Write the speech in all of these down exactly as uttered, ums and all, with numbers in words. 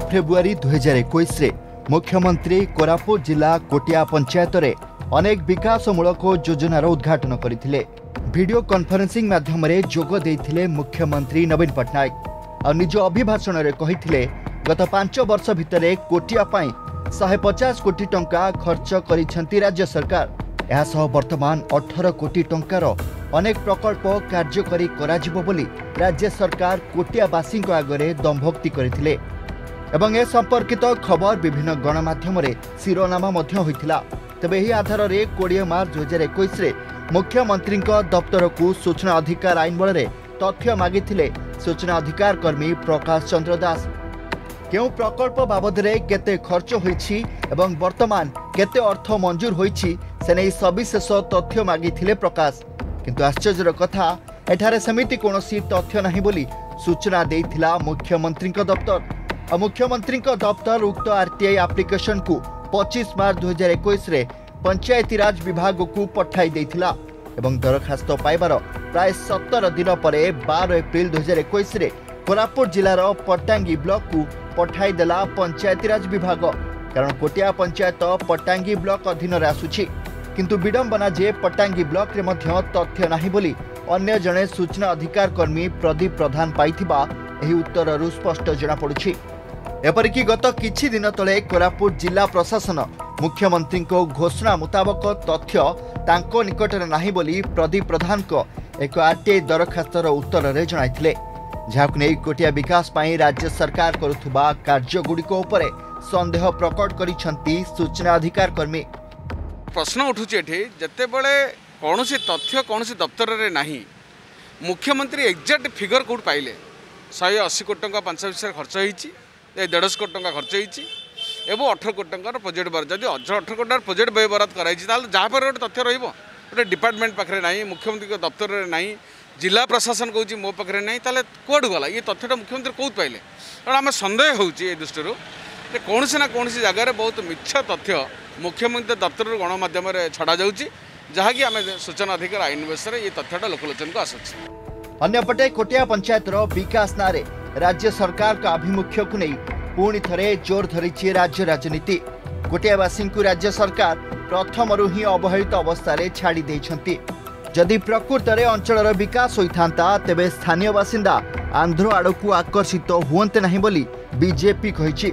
February दुई हजार इक्कीस मुख्यमंत्री कोरापुट जिला कोटिया पंचायत रे अनेक विकासमूलक योजनार उद्घाटन करथिले। वीडियो कॉन्फ्रेंसिंग माध्यम रे जोग देथिले मुख्यमंत्री नवीन पट्टनायक और निज अभिभाषण रे कहिथिले गत पांच वर्ष भितरे कोटिया पाई एक सौ पचास कोटी टंका खर्च करिसेंती राज्य सरकार। यह सह वर्तमान अठारह कोटी टंकार अनेक प्रकल्प कार्यकारी कराजिबो बोली राज्य सरकार कोटियावासी आगे दंभोक्ति करथिले एवं ए संपर्कित खबर विभिन्न गणमाध्यम रे शिरोनामा मध्य होइथिला। तेबे एही आधार रे बीस मार्च दुई हजार इक्कीस रे मुख्यमंत्री दफ्तर को सूचना अधिकार आईन बल तथ्य मागिथिले सूचना अधिकार कर्मी प्रकाश चंद्र दास। केउ प्रकल्प बाबद रे केते खर्च होईछि एवं वर्तमान केते अर्थ मंजूर होईछि से नै सविशेष तथ्य मागिथिले प्रकाश। किंतु आश्चर्यर कथा एठारे समिति कोनोसी तथ्य नाही बोली सूचना देइथिला मुख्यमंत्री दफ्तर। और मुख्यमंत्री दफ्तर उक्त आरटीआई एप्लिकेशन को पच्चीस मार्च दुई हजार इक्कीस रे पंचायती राज विभाग को पठाई देइथिला एवं दरखास्त पाइबार प्राय सत्तर दिन पर बारह एप्रिल दुई हजार इक्कीस रे कोरापुट जिलार पट्टांगी ब्लॉक को पठाई देला पंचायती राज विभाग। कारण कोटिया पंचायत पट्टांगी ब्लॉक अधीन रे आसुछि किंतु विडंबना जे पट्टांगी ब्लॉक रे मध्य तथ्य नाही बोली अन्य जने सूचना अधिकार कर्मी प्रदीप प्रधान पाइथिबा एही उत्तररु स्पष्ट जना पड़ुछि। एपरिकी गत किछि दिन तले कोरापुट जिला प्रशासन मुख्यमंत्री को घोषणा मुताबक तथ्य तांको निकटरे नाही बोली प्रदीप प्रधान को एक आरटीआई दरखास्तर उत्तर रे जणाइथिले। जहाक नै कोटिया विकास पाई राज्य सरकार करुथुबा कार्यगुड़िक उपरे संदेह प्रकट करिसंती सूचना अधिकार कर्मी। प्रश्न उठुचे एठी जते बेले कोनोसी तथ्य कोनोसी दफ्तर रे नाही मुख्यमंत्री एक्जाक्ट फिगर कोड पाइले एक सौ अस्सी कोटी टंका पांच विषय खर्च होईची डेढ़ कोटी टंका खर्च होईची एवं अठारह कोटी टंकार प्रोजेक्ट बराद जदि अठारह कोटी प्रोजेक्ट व्यय बराद कराई जहाँ पर गोटे तथ्य रहिबो गोटे डिपार्टमेंट पाखे ना मुख्यमंत्री दफ्तर में ना जिला प्रशासन कहूँ मो पाखे ना ताले कौटू गला ये तथ्यटा मुख्यमंत्री कौन पाइले। कारण आम सन्देह होउची ए दृष्टि कौन ना कौन जगार बहुत मिछ तथ्य मुख्यमंत्री दफ्तर गणमाध्यम छड़ा जाऊँगी जहाँकि आम सूचना अधिकार आईन बेस ये तथ्यटा लोकलोचन को आसुची। अन्यपटे कोटिया पंचायत विकास नारे राज्य सरकार का आभिमुख्य को नहीं पुणी थरे जोर धरी राज्य राजनीति। कोटियावासी को राज्य सरकार प्रथम ही अवहेलित अवस्था छाड़ी देइछंती। जदि प्रकृत में अंचल विकास होता तेबे स्थानीय बासिंदा आंध्र आड़ को आकर्षित हुअन्ते नहीं बोली बीजेपी कहिछि।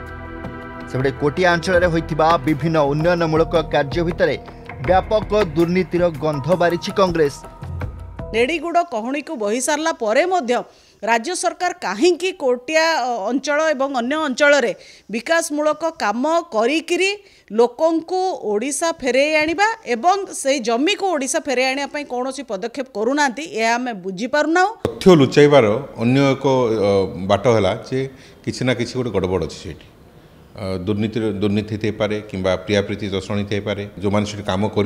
सेबडे कोटिया अंचल होइतिबा विभिन्न उन्नयनमूलक कार्य भितरे व्यापक दुर्नीतिर गंध बारिछि कांग्रेस। नेड़ीगुड़ कहणी को बही सारा पर राज्य सरकार कहीं कोटिया अंचल एवं अन्य अंचल रे विकासमूलक काम करी लोकंकु ओडिशा फेरे आनिबा एवं से जमी को ओडिशा फेरे आनिया पई कोनोसी पदक्षेप करूनांती ए आमे बुझी पारुना। तथ्य लुचाइबार अन्य एक बाट है जे किछि ना किछि गोटे गड़बड़ अछि सेठी दुर्नीति दुर्नीति थी पारे किंबा प्रिया प्रीति दर्शणी थी पारे जो मैंने से कम कर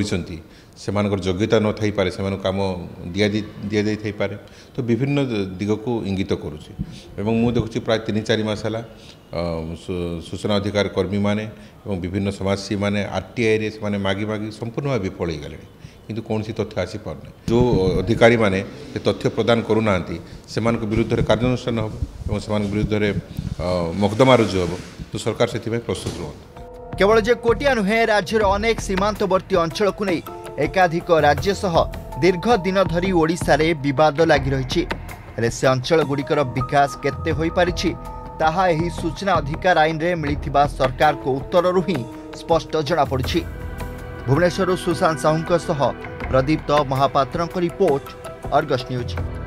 योग्यता न थी पारे से कम दिया दि दि थी पारे तो विभिन्न दिग को इंगित करुँच मु देखुची प्राय तीन चार मास है सूचना अधिकार कर्मी माने विभिन्न समाजसेवी माने आरटीआई रे से मागी मागी संपूर्ण भाव विफल हो गले किंतु कौन सी तथ्य आसी पारना जो अधिकारी माने तथ्य प्रदान करूना से विरुद्ध में कार्यानुष्ठान हम से विरुद्ध मकदमा रुजु हम तो सरकार से प्रस्तुत रुहत। केवल जे कोटिया नुहे राज्यर अनेक सीमांतवर्ती अंचल को नहीं एकाधिक राज्य सह दीर्घ दिन धरी ओडिशा रे विवाद लगी रही है। से अंचल गुड़िकर विकास केते होई परिछि ताहा एही सूचना अधिकार आईन रे मिलिथिबा सरकार को उत्तररु ही स्पष्ट जना पड़छि। भुवनेश्वर सुशांत साहू सह प्रदीप्त महापात्र रिपोर्ट अर्गस न्यूज।